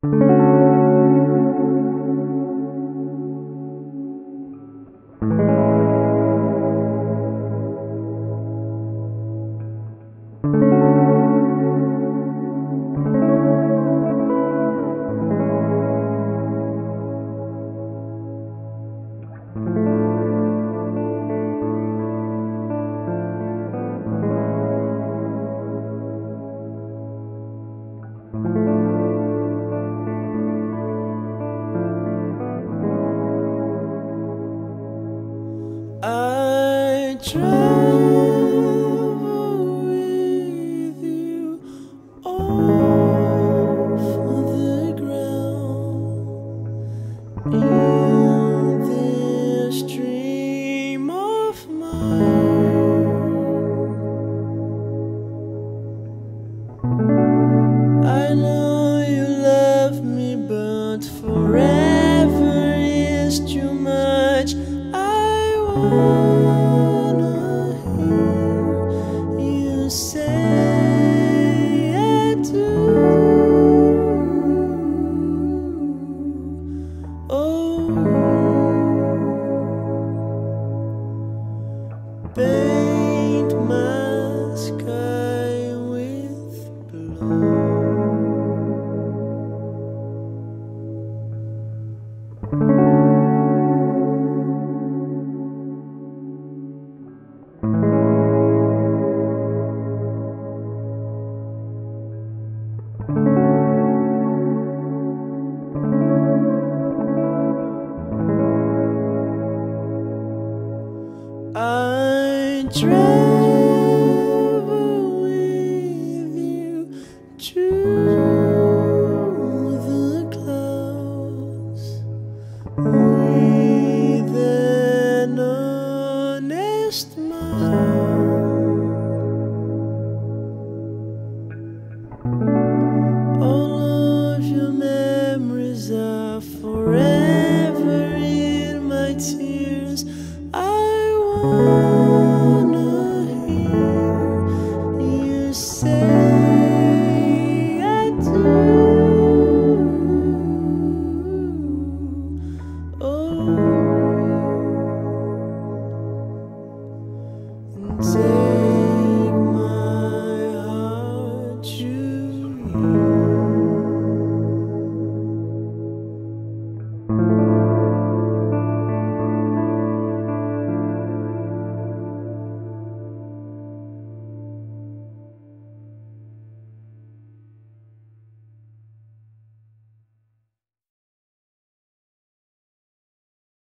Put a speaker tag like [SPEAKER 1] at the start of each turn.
[SPEAKER 1] I travel with you off the ground in this dream of mine. I know you love me, but forever is too much. I wanna hear you say I do. Oh, paint my sky with blue.